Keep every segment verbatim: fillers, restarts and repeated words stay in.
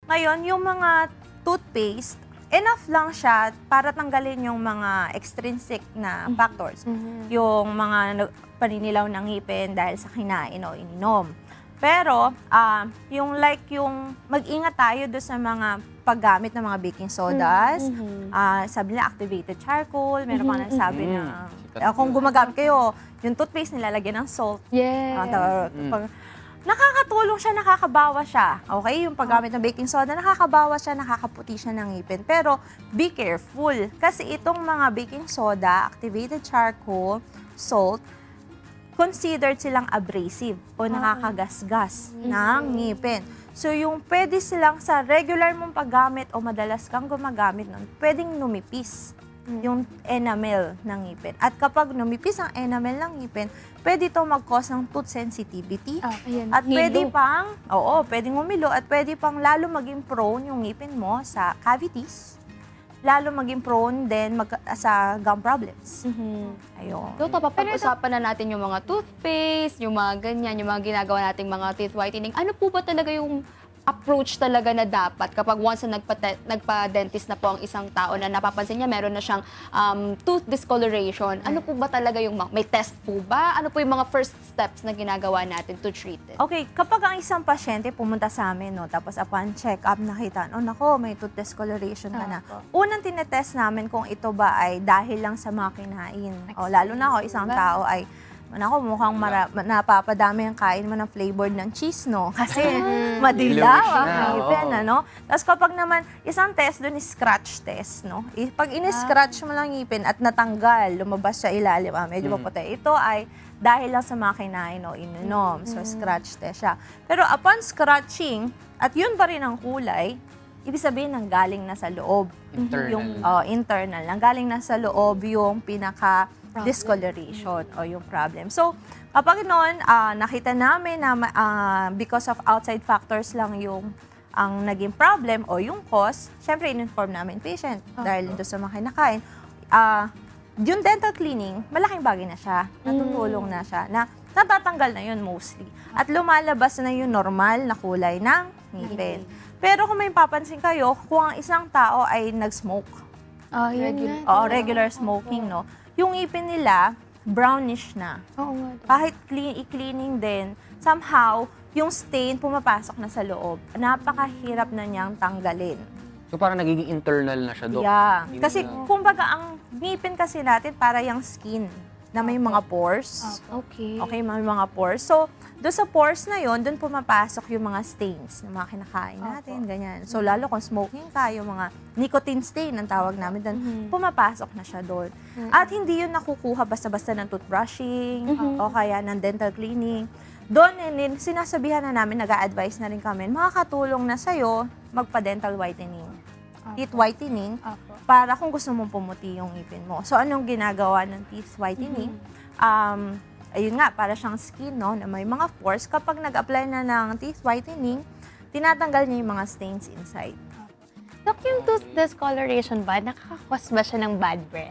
Ngayon, yung mga toothpaste, enough lang siya para tanggalin yung mga extrinsic na factors. Mm-hmm. Yung mga paninilaw ng ngipin dahil sa kinain o ininom. Pero, uh, yung like yung mag-ingat tayo doon sa mga paggamit ng mga baking sodas, mm-hmm. uh, sabi nila activated charcoal, meron mm-hmm. pa nagsabi mm-hmm. na uh, kung gumagamit kayo, yung toothpaste nilalagyan ng salt. Yes. Uh, mm-hmm. Nakakatulong siya, nakakabawa siya. Okay? Yung paggamit ng baking soda, nakakabawa siya, nakakaputi siya ng ngipin. Pero be careful. Kasi itong mga baking soda, activated charcoal, salt, considered silang abrasive o nakakagasgas mm-hmm. ng ngipin. So yung pwede silang sa regular mong paggamit o madalas kang gumagamit nun, pwedeng numipis yung enamel ng ngipin. At kapag numipis ang enamel ng ngipin, pwede ito mag-cause ng tooth sensitivity. Oh, at pwede pang, oo, pwedeng umilo at pwede pang lalo maging prone yung ngipin mo sa cavities. Lalo maging prone din mag, sa gum problems. Mm-hmm. Ayun. So, papag-usapan na natin yung mga toothpaste, yung mga ganyan, yung mga ginagawa nating mga teeth whitening. Ano po ba talaga yung approach talaga na dapat kapag once na nagpa-dentist na po ang isang tao na napapansin niya meron na siyang um, tooth discoloration, ano po ba talaga yung, may test po ba? Ano po yung mga first steps na ginagawa natin to treat it? Okay, kapag ang isang pasyente pumunta sa amin, no, tapos upon check-up, nakita, oh nako, may tooth discoloration ka na. Unang tinetest namin kung ito ba ay dahil lang sa mga kinain. O, lalo na ako, isang tao ay Manako, mukhang mara, napapadami ang kain mo ng flavored ng cheese, no? Kasi madilaw ang ngipin, ano? Tapos kapag naman, isang test doon is scratch test, no? Pag in-scratch mo lang ngipin at natanggal, lumabas siya ilalim, ah, medyo maputi. Ito ay dahil lang sa mga kinain o ininom. So, scratch test siya. Pero upon scratching, at yun pa rin ang kulay, ibig sabihin nanggaling na sa loob. Internal. Yung uh, internal. Nanggaling na sa loob yung pinaka discoloration o yung problem. So, kapag noon, uh, nakita namin na uh, because of outside factors lang yung ang naging problem o yung cause, syempre in-inform namin patient okay. dahil doon sa mga kinakain. Uh, yung dental cleaning, malaking bagay na siya. Natutulong mm. na siya. Na natatanggal na yun mostly. At lumalabas na yung normal na kulay ng ngipin. Mm. Pero kung may papansin kayo, kung ang isang tao ay nag-smoke, oh, regular, oh, regular smoking, no? Yung ngipin nila, brownish na. Oo nga. Kahit clean, i-cleaning din, somehow, yung stain pumapasok na sa loob. Napakahirap na niyang tanggalin. So parang nagiging internal na siya, Dok? Yeah. Kasi na... kumbaga, ang ngipin kasi natin para yung skin na may mga pores. Okay. Okay, may mga pores. So, doon sa pores na yon, doon pumapasok yung mga stains ng mga kinakain natin, ganyan. So, lalo kung smoking ka, yung mga nicotine stain, ang tawag namin doon, mm-hmm. pumapasok na siya doon. Mm-hmm. At hindi yun nakukuha basta-basta ng toothbrushing mm-hmm. o kaya ng dental cleaning. Doon, sinasabihan na namin, nag-a-advise na rin kami, makakatulong na sa'yo magpa-dental whitening. Teeth whitening, Apo. Para kung gusto mong pumuti yung ngipin mo. So, anong ginagawa ng teeth whitening? Mm-hmm. Um, ayun nga, para siyang skin, no, na may mga pores. Kapag nag-apply na ng teeth whitening, tinatanggal niya yung mga stains inside. Dok, yung tooth discoloration ba, nakakakos ba siya ng bad breath?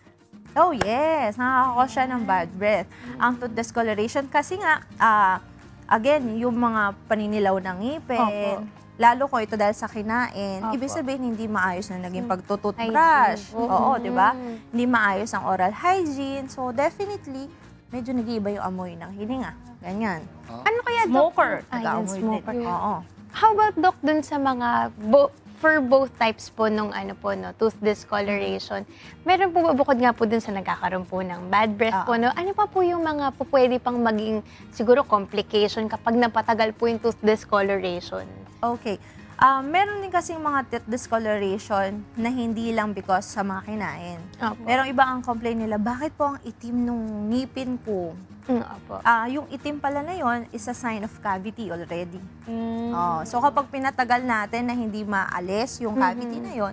Oh, yes. Nakakakos siya ng bad breath. Mm-hmm. Ang tooth discoloration, kasi nga, uh, again, yung mga paninilaw ng ngipin, Opo. Lalo kung ito dahil sa kinain, Opo. Ibig sabihin hindi maayos na naging pagtututbrush. Oo, di ba? Hindi maayos ang oral hygiene. So, definitely, medyo nag-iiba yung amoy ng hininga. Ganyan. Oh. Ano kaya, smoker. Doc? Ayun, smoker. Din. Oo. How about, Doc, dun sa mga, bo for both types po nung ano po, no, tooth discoloration, meron po bukod nga po dun sa nagkakaroon po ng bad breath uh-huh. po, no, ano pa po yung mga po pwede pang maging siguro complication kapag napatagal po yung tooth discoloration? Okay. Uh, meron din kasing mga teeth discoloration na hindi lang because sa mga kinain. Opo. Merong iba ang complain nila, bakit po ang itim nung ngipin ko? Mm, opo. Uh, yung itim pala na yon is a sign of cavity already. Mm. Uh, so kapag pinatagal natin na hindi maalis yung cavity mm-hmm. na yon,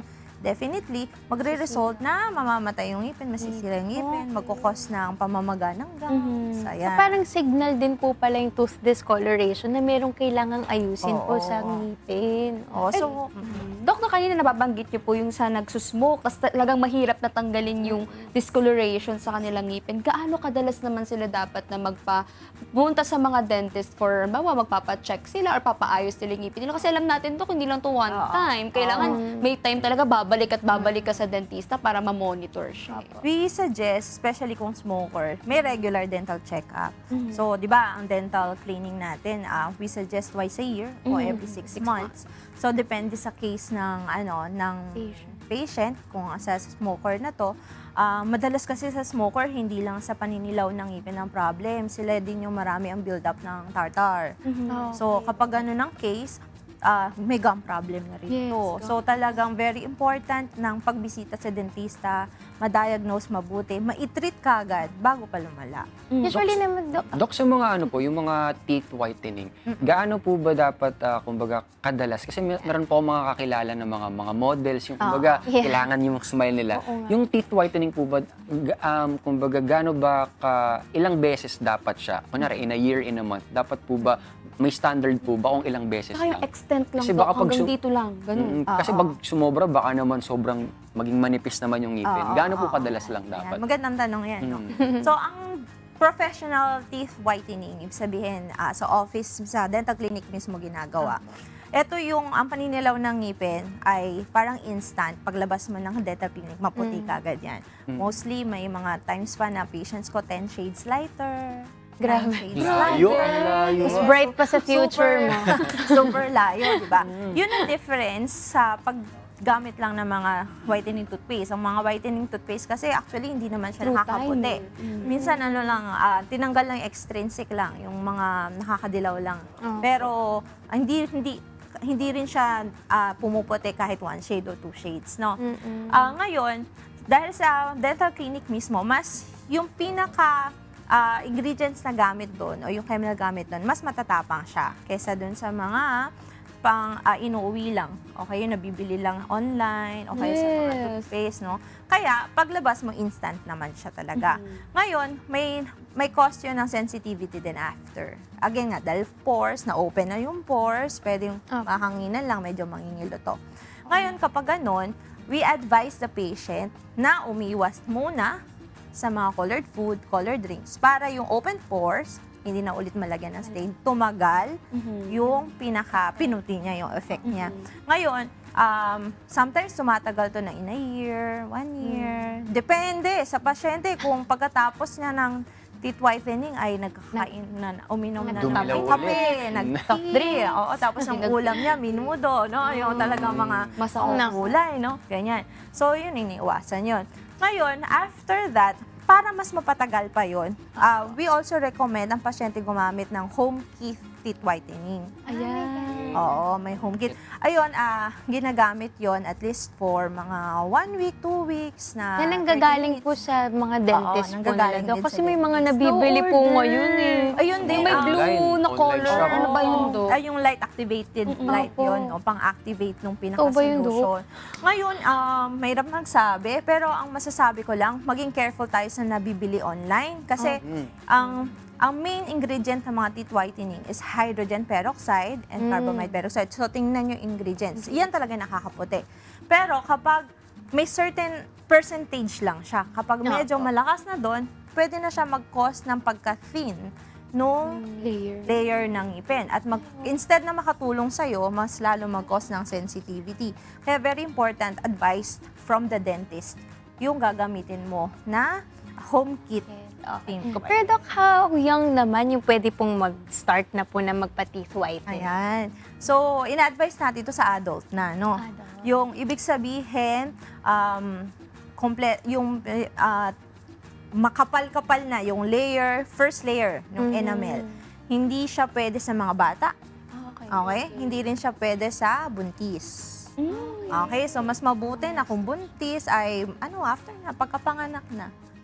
definitely, magre-result na mamamatay yung ngipin, masisira yung ngipin, magkukos ng pamamaga ng gums. So, Ayan. parang signal din po pala yung tooth discoloration na merong kailangang ayusin po Oo. sa ngipin. Oh, so, Dok, na kanina nababanggit niyo po yung sa nagsusmoke, tapos talagang mahirap na tanggalin yung discoloration sa kanilang ngipin. Gaano kadalas naman sila dapat na magpa pumunta sa mga dentist for, bawa magpapacheck sila or papaayos nila yung ngipin nila? Kasi alam natin, Dok, hindi lang to one Oo. time. Kailangan may time talaga babalik at babalik ka sa dentista para ma-monitor siya. we suggest, especially kung smoker, may regular dental check-up. So, di ba, ang dental cleaning natin, ah, we suggest twice a year o every six, months. So, depende sa case ng, ano, ng Patient. patient, kung sa smoker na to. Ah, madalas kasi sa smoker, hindi lang sa paninilaw ng ngipin ang problem. Sila din yung marami ang build-up ng tartar. So, kapag ano ng case, ah, may gum problem na rin Yes, ito. gum. So, talagang very important ng pagbisita sa dentista, ma-diagnose mabuti, ma-treat ka agad bago pa lumala. Usually naman, Dok, Dok, sa mga ano po, yung mga teeth whitening, gaano po ba dapat, ah, kumbaga, kadalas? Kasi mer- meron po akong mga kakilala ng mga mga models, yung kumbaga, yeah. kailangan yung smile nila. Yung teeth whitening po ba, ga- um, kumbaga, gaano ba ka, ilang beses dapat siya? Kunyari, in a year, in a month, dapat po ba, may standard po ba kung ilang beses Saka yung lang? extent lang, Kasi Dok, baka pag hanggang su- dito lang. Ganun. Mm, kasi pag sumobra, baka naman sobrang maging manipis naman yung ngipin. Oo, Gaano po oo, kadalas oo. lang Ayan, dapat? magandang tanong yan. No? So, ang professional teeth whitening, ibig sabihin, ah, sa office, sa dental clinic mismo ginagawa. Ito yung, ang paninilaw ng ngipin ay parang instant. Paglabas mo ng dental clinic, maputi ka agad yan. Mostly, may mga times pa na patients ko ten shades lighter. Grabe. nine shades Layo, lighter. ang layo. mas bright pa sa future Super- mo. Super layo, di ba? Yun ang difference sa paggamit lang ng mga whitening toothpaste. Ang mga whitening toothpaste kasi actually hindi naman siya True nakakaputi. time. Minsan ano lang, ah, tinanggal lang yung extrinsic lang, yung mga nakakadilaw lang. Pero ah, hindi hindi hindi rin siya ah, pumuputi kahit one shade or two shades, no? Ah, ngayon, dahil sa dental clinic mismo, mas yung pinaka ah, ingredients na gamit doon o yung chemical gamit doon, mas matatapang siya kaysa doon sa mga pang ah, inuuwi lang. Okay, yung nabibili lang online o kaya sa mga Yes. toothpaste, no? Kaya, paglabas mo, instant naman siya talaga. Ngayon, may may cause yun ng sensitivity din after. Again nga, dahil pores, na-open na yung pores, pwede yung mahanginan lang, medyo mangingilo to. Ngayon, kapag ganun, we advise the patient na umiwas muna sa mga colored food, colored drinks, para yung open pores, hindi na ulit malagyan ng stain, tumagal yung pinaka-pinuti niya, yung effect niya. Ngayon, um, sometimes tumatagal to na in a year, one year. Depende sa pasyente kung pagkatapos niya ng teeth whitening ay nagkakain na, uminom na ng Dumilaw kape, ulit. nag-soft drink, oo, tapos ang ulam niya, minudo, no? Yung talagang mga Masarap. mga gulay, no? Ganyan. So, yun, iniiwasan yun. Ngayon, after that, para mas mapatagal pa yun, ah, we also recommend ang pasyente gumamit ng home kit teeth whitening. Ayan. Oo, may home kit. Ayun, ah, ginagamit yon at least for mga one week, two weeks na Yan ang thirty gagaling po minutes. sa mga dentist po nila. nanggagaling Dok. din Kasi sa may mga dentist. nabibili po No-order. ngayon eh. Ayun din, May ah, blue Online, na online color. shop. Ano ba yun, Dok? Ay, yung light activated light Opo. yun, o pang-activate nung Ito ba yun, Dok? pinaka-solution. Ngayon, um, mahirap magsabi, pero ang masasabi ko lang, maging careful tayo sa nabibili online. Kasi, ang ang main ingredient ng mga teeth whitening is hydrogen peroxide and carbamide peroxide. So, tingnan yung ingredients. Iyan talaga nakakaputi. Pero kapag may certain percentage lang siya, kapag medyo malakas na doon, pwede na siya mag-cause ng pagka-thin nung Layer. layer ng ngipin. At mag, instead na makatulong sa'yo, mas lalo mag-cause ng sensitivity. Kaya very important, advice from the dentist, yung gagamitin mo na home kit. Okay. Team. Pero Dok, how young naman yung pwede pong mag-start na po na magpa-teeth whitening? Ayan. So, in-advise natin ito sa adult na, no? Adult. Yung ibig sabihin, um, komple- yung uh, makapal-kapal na yung layer, first layer ng enamel. Hindi siya pwede sa mga bata. Okay. Okay? Hindi rin siya pwede sa buntis. Okay? So, mas mabuti na kung buntis ay, ano, after na, pagkapanganak na.